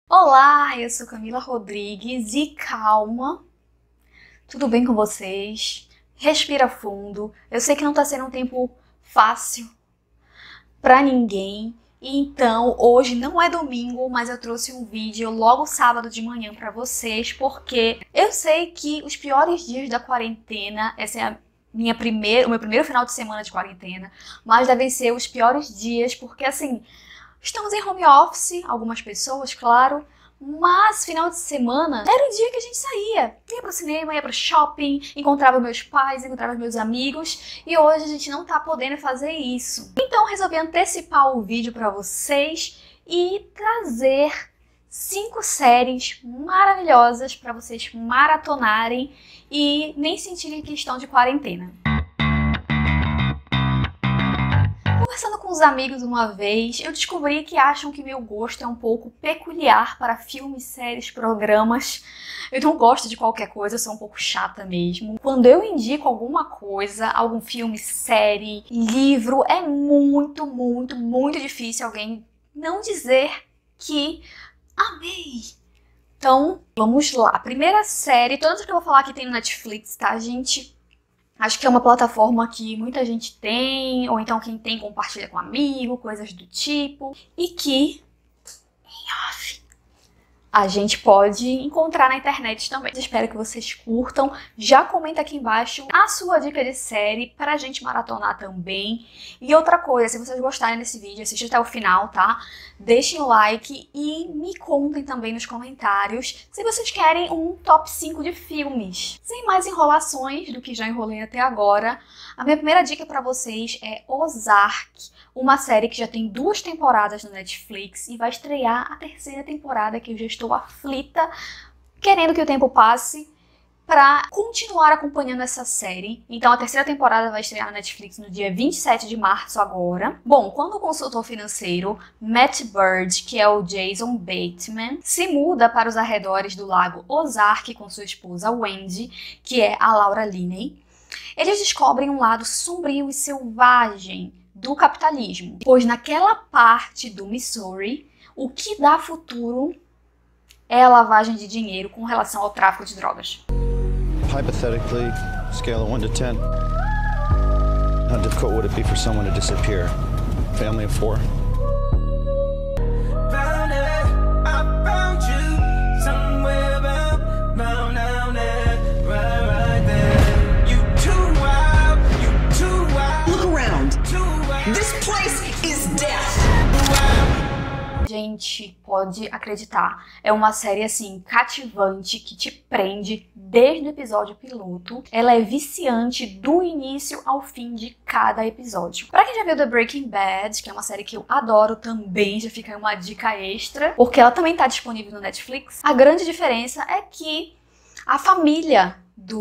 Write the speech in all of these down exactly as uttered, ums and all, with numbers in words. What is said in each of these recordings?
Olá, eu sou Camila Rodrigues e calma, tudo bem com vocês? Respira fundo. Eu sei que não tá sendo um tempo fácil pra ninguém, e então hoje não é domingo, mas eu trouxe um vídeo logo sábado de manhã pra vocês, porque eu sei que os piores dias da quarentena, essa é a minha primeira, o meu primeiro final de semana de quarentena, mas devem ser os piores dias, porque assim, estamos em home office, algumas pessoas, claro, mas final de semana era o dia que a gente saía. Ia pro cinema, ia pro shopping, encontrava meus pais, encontrava meus amigos, e hoje a gente não tá podendo fazer isso. Então resolvi antecipar o vídeo pra vocês e trazer cinco séries maravilhosas pra vocês maratonarem e nem sentirem que estão de quarentena. Conversando com os amigos uma vez, eu descobri que acham que meu gosto é um pouco peculiar para filmes, séries, programas. Eu não gosto de qualquer coisa, eu sou um pouco chata mesmo. Quando eu indico alguma coisa, algum filme, série, livro, é muito, muito, muito difícil alguém não dizer que amei. Então, vamos lá. A primeira série, todas que eu vou falar aqui tem no Netflix, tá, gente? Acho que é uma plataforma que muita gente tem, ou então quem tem compartilha com amigo, coisas do tipo, e que, em off, a gente pode encontrar na internet também. Espero que vocês curtam. Já comenta aqui embaixo a sua dica de série pra gente maratonar também. E outra coisa, se vocês gostarem desse vídeo, assistam até o final, tá? Deixem o like e me contem também nos comentários se vocês querem um top cinco de filmes. Sem mais enrolações do que já enrolei até agora, a minha primeira dica pra vocês é Ozark, uma série que já tem duas temporadas no Netflix e vai estrear a terceira temporada, que eu já estou aflita, querendo que o tempo passe para continuar acompanhando essa série. Então a terceira temporada vai estrear na Netflix no dia vinte e sete de março agora. Bom, quando o consultor financeiro Matt Bird, que é o Jason Bateman, se muda para os arredores do lago Ozark com sua esposa Wendy, que é a Laura Linney, eles descobrem um lado sombrio e selvagem do capitalismo, pois naquela parte do Missouri, o que dá futuro é a lavagem de dinheiro com relação ao tráfico de drogas. Hypothetically, scale of one to ten, how difficult would it be for someone to disappear? Family of four. Gente, pode acreditar, é uma série assim cativante que te prende desde o episódio piloto. Ela é viciante do início ao fim de cada episódio. Pra quem já viu The Breaking Bad, que é uma série que eu adoro também, já fica aí uma dica extra, porque ela também tá disponível no Netflix. A grande diferença é que a família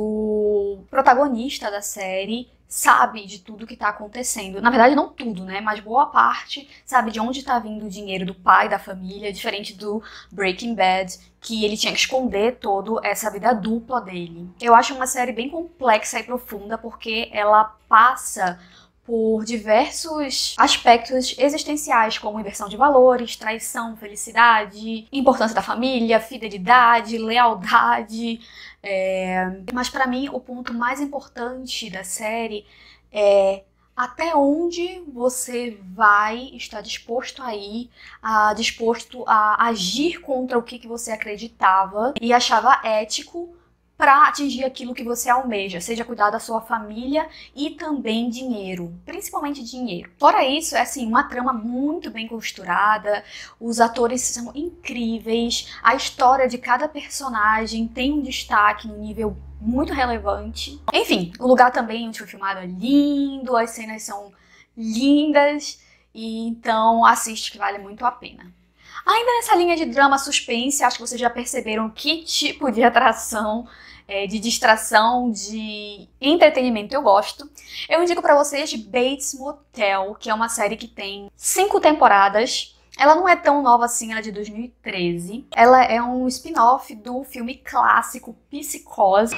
do protagonista da série sabe de tudo que tá acontecendo. Na verdade, não tudo, né? Mas boa parte sabe de onde tá vindo o dinheiro do pai da família, diferente do Breaking Bad, que ele tinha que esconder toda essa vida dupla dele. Eu acho uma série bem complexa e profunda, porque ela passa por diversos aspectos existenciais, como inversão de valores, traição, felicidade, importância da família, fidelidade, lealdade. É... Mas para mim o ponto mais importante da série é até onde você vai estar disposto a ir, a, disposto a agir contra o que, que você acreditava e achava ético para atingir aquilo que você almeja, seja cuidar da sua família e também dinheiro, principalmente dinheiro. Fora isso, é assim, uma trama muito bem costurada, os atores são incríveis, a história de cada personagem tem um destaque no nível muito relevante. Enfim, o lugar também onde foi filmado é lindo, as cenas são lindas, e então assiste que vale muito a pena. Ainda nessa linha de drama suspense, acho que vocês já perceberam que tipo de atração, é, de distração, de entretenimento eu gosto. Eu indico pra vocês Bates Motel, que é uma série que tem cinco temporadas. Ela não é tão nova assim, ela é de dois mil e treze. Ela é um spin-off do filme clássico Psicose.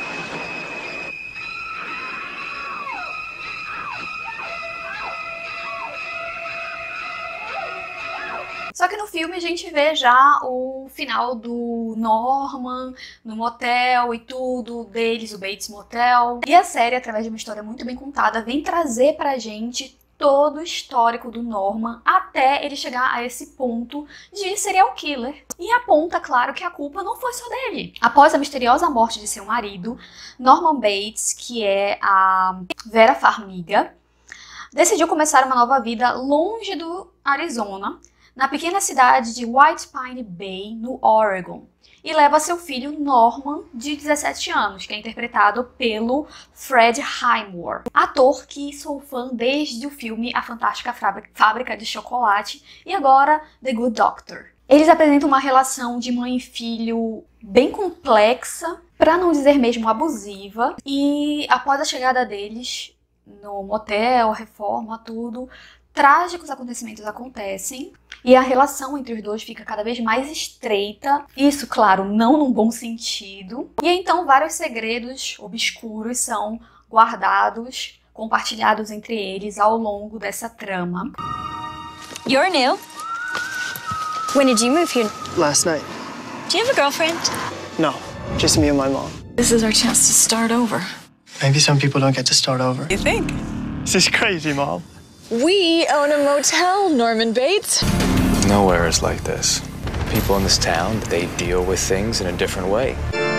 Só que no filme a gente vê já o final do Norman no motel e tudo, deles, o Bates Motel. E a série, através de uma história muito bem contada, vem trazer pra gente todo o histórico do Norman até ele chegar a esse ponto de serial killer. E aponta, claro, que a culpa não foi só dele. Após a misteriosa morte de seu marido, Norman Bates, que é a Vera Farmiga, decidiu começar uma nova vida longe do Arizona, na pequena cidade de White Pine Bay, no Oregon, e leva seu filho Norman, de dezessete anos, que é interpretado pelo Fred Highmore, ator que sou fã desde o filme A Fantástica Fábrica de Chocolate e agora The Good Doctor. Eles apresentam uma relação de mãe e filho bem complexa, para não dizer mesmo abusiva, e após a chegada deles no motel, reforma, tudo, trágicos acontecimentos acontecem e a relação entre os dois fica cada vez mais estreita. Isso, claro, não num bom sentido. E então vários segredos obscuros são guardados, compartilhados entre eles ao longo dessa trama. You're new. When did you move here? Last night. Do you have a girlfriend? No, just me and my mom. This is our chance to start over. Maybe some people don't get to start over. You think? This is crazy, Mom. We own a motel, Norman Bates. Nowhere is like this. People in this town, they deal with things in a different way.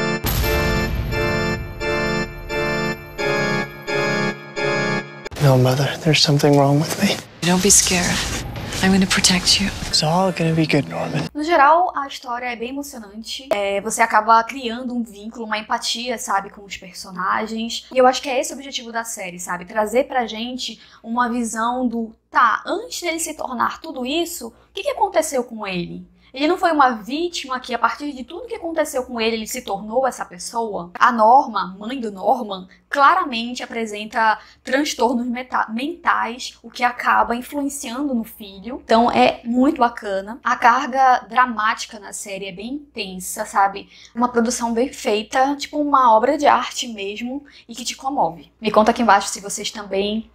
No, Mother, there's something wrong with me. Don't be scared. I'm going to protect you. It's all gonna be good, Norman. No geral, a história é bem emocionante. É, você acaba criando um vínculo, uma empatia, sabe, com os personagens. E eu acho que é esse o objetivo da série, sabe? Trazer pra gente uma visão do... Tá, antes dele se tornar tudo isso, o que, que aconteceu com ele? Ele não foi uma vítima que, a partir de tudo que aconteceu com ele, ele se tornou essa pessoa? A Norma, mãe do Norman, claramente apresenta transtornos mentais, o que acaba influenciando no filho. Então é muito bacana. A carga dramática na série é bem intensa, sabe? Uma produção bem feita, tipo uma obra de arte mesmo, e que te comove. Me conta aqui embaixo se vocês também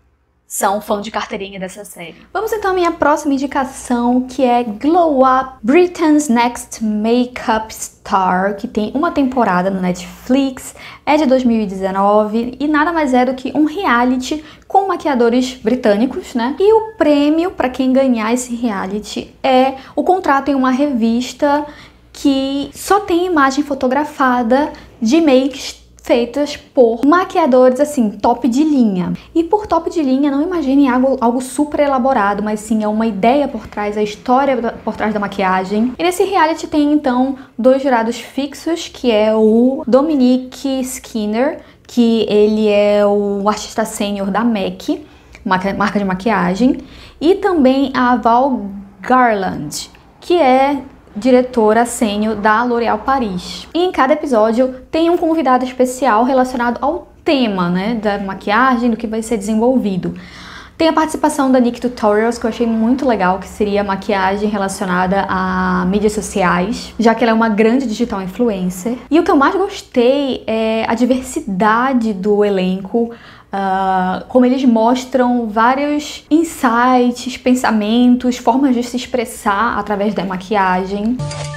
são fã de carteirinha dessa série. Vamos então à minha próxima indicação, que é Glow Up, Britain's Next Makeup Star, que tem uma temporada no Netflix, é de dois mil e dezenove e nada mais é do que um reality com maquiadores britânicos, né? E o prêmio para quem ganhar esse reality é o contrato em uma revista que só tem imagem fotografada de makes feitas por maquiadores, assim, top de linha. E por top de linha, não imagine algo, algo super elaborado, mas sim é uma ideia por trás, a história por trás da maquiagem. E nesse reality tem, então, dois jurados fixos, que é o Dominic Skinner, que ele é o artista sênior da M A C, marca de maquiagem, e também a Val Garland, que é diretora sênior da L'Oréal Paris. E em cada episódio tem um convidado especial relacionado ao tema, né, da maquiagem, do que vai ser desenvolvido. Tem a participação da Nick Tutorials, que eu achei muito legal, que seria maquiagem relacionada a mídias sociais, já que ela é uma grande digital influencer. E o que eu mais gostei é a diversidade do elenco, Uh, como eles mostram vários insights, pensamentos, formas de se expressar através da maquiagem.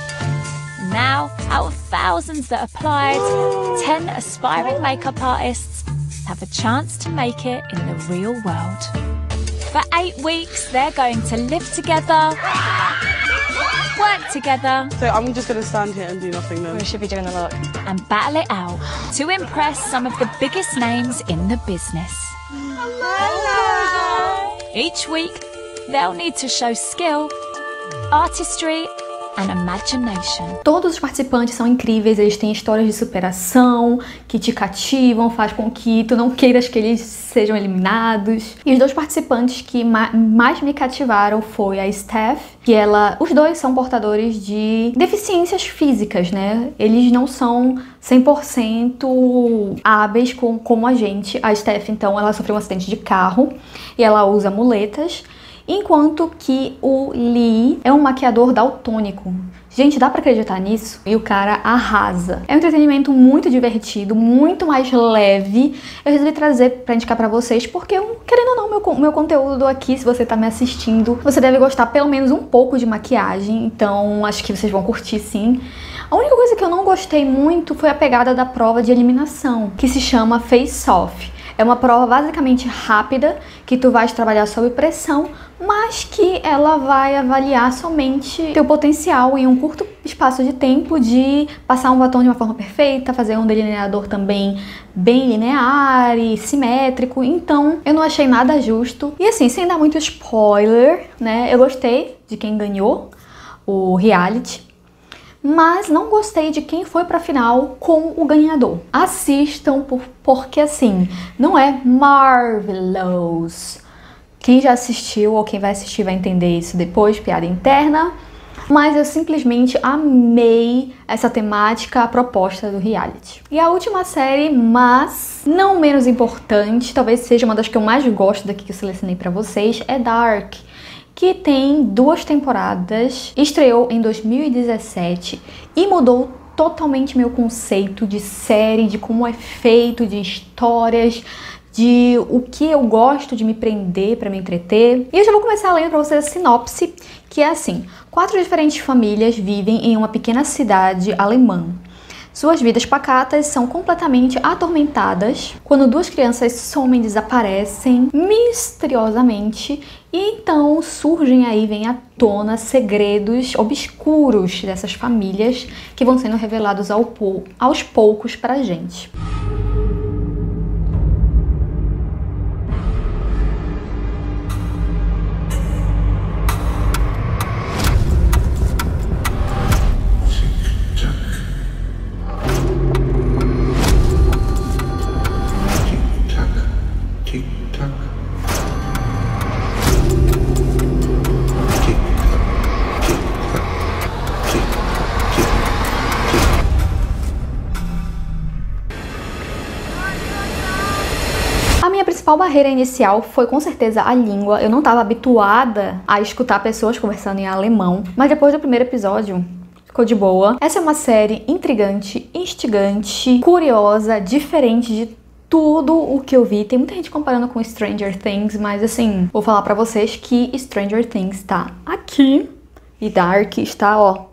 Now, out of thousands that applied, ten aspiring makeup artists have a chance to make it in the real world. For eight weeks, they're going to live together, work together. So I'm just going to stand here and do nothing then. We should be doing the look. And battle it out to impress some of the biggest names in the business. Hello. Each week, they'll need to show skill, artistry, and imagination. Todos os participantes são incríveis, eles têm histórias de superação que te cativam, faz com que tu não queiras que eles sejam eliminados. E os dois participantes que ma mais me cativaram foi a Steph, que ela, os dois são portadores de deficiências físicas, né? Eles não são cem por cento hábeis com, como a gente. A Steph, então, ela sofreu um acidente de carro e ela usa muletas. Enquanto que o Lee é um maquiador daltônico. Gente, dá pra acreditar nisso? E o cara arrasa. É um entretenimento muito divertido, muito mais leve. Eu resolvi trazer pra indicar pra vocês, porque, querendo ou não, meu, meu conteúdo aqui, se você tá me assistindo, você deve gostar pelo menos um pouco de maquiagem, então acho que vocês vão curtir sim. A única coisa que eu não gostei muito foi a pegada da prova de eliminação, que se chama Face Off. É uma prova basicamente rápida, que tu vais trabalhar sob pressão, mas que ela vai avaliar somente teu potencial em um curto espaço de tempo de passar um batom de uma forma perfeita, fazer um delineador também bem linear e simétrico. Então, eu não achei nada justo. E assim, sem dar muito spoiler, né? Eu gostei de quem ganhou o reality, mas não gostei de quem foi pra final com o ganhador. Assistam, por, porque assim, não é Marvelous. Quem já assistiu ou quem vai assistir vai entender isso depois, piada interna. Mas eu simplesmente amei essa temática, a proposta do reality. E a última série, mas não menos importante, talvez seja uma das que eu mais gosto daqui que eu selecionei pra vocês, é Dark, que tem duas temporadas, estreou em dois mil e dezessete e mudou totalmente meu conceito de série, de como é feito, de histórias, de o que eu gosto de me prender para me entreter. E eu já vou começar lendo para vocês a sinopse, que é assim: quatro diferentes famílias vivem em uma pequena cidade alemã. Suas vidas pacatas são completamente atormentadas quando duas crianças somem, desaparecem misteriosamente, e então surgem aí, vêm à tona segredos obscuros dessas famílias que vão sendo revelados ao pou- aos poucos pra gente. A minha principal barreira inicial foi com certeza a língua. Eu não estava habituada a escutar pessoas conversando em alemão, mas depois do primeiro episódio ficou de boa. Essa é uma série intrigante, instigante, curiosa, diferente de tudo o que eu vi. Tem muita gente comparando com Stranger Things, mas assim, vou falar pra vocês que Stranger Things tá aqui e Dark está, ó,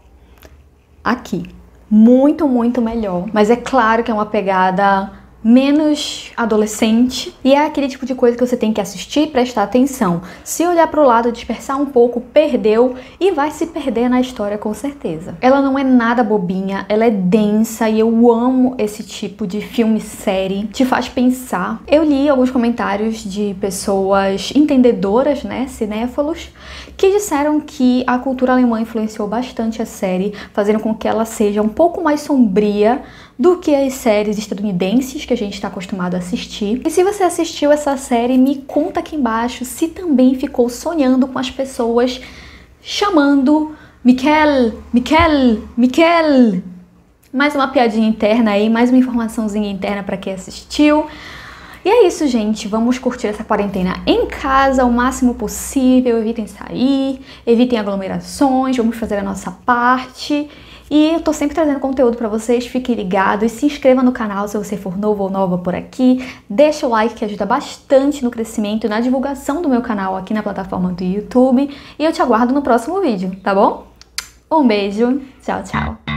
aqui. Muito, muito melhor. Mas é claro que é uma pegada menos adolescente, e é aquele tipo de coisa que você tem que assistir e prestar atenção. Se olhar pro lado, dispersar um pouco, perdeu e vai se perder na história com certeza. Ela não é nada bobinha, ela é densa e eu amo esse tipo de filme-série, te faz pensar. Eu li alguns comentários de pessoas entendedoras, né, cinéfilos, que disseram que a cultura alemã influenciou bastante a série, fazendo com que ela seja um pouco mais sombria do que as séries estadunidenses que a gente está acostumado a assistir. E se você assistiu essa série, me conta aqui embaixo se também ficou sonhando com as pessoas chamando Mikel, Mikel, Mikel. Mais uma piadinha interna aí, mais uma informaçãozinha interna para quem assistiu. E é isso, gente. Vamos curtir essa quarentena em casa o máximo possível. Evitem sair, evitem aglomerações, vamos fazer a nossa parte. E eu tô sempre trazendo conteúdo pra vocês, fiquem ligados, se inscreva no canal se você for novo ou nova por aqui, deixa o like que ajuda bastante no crescimento e na divulgação do meu canal aqui na plataforma do YouTube, e eu te aguardo no próximo vídeo, tá bom? Um beijo, tchau, tchau!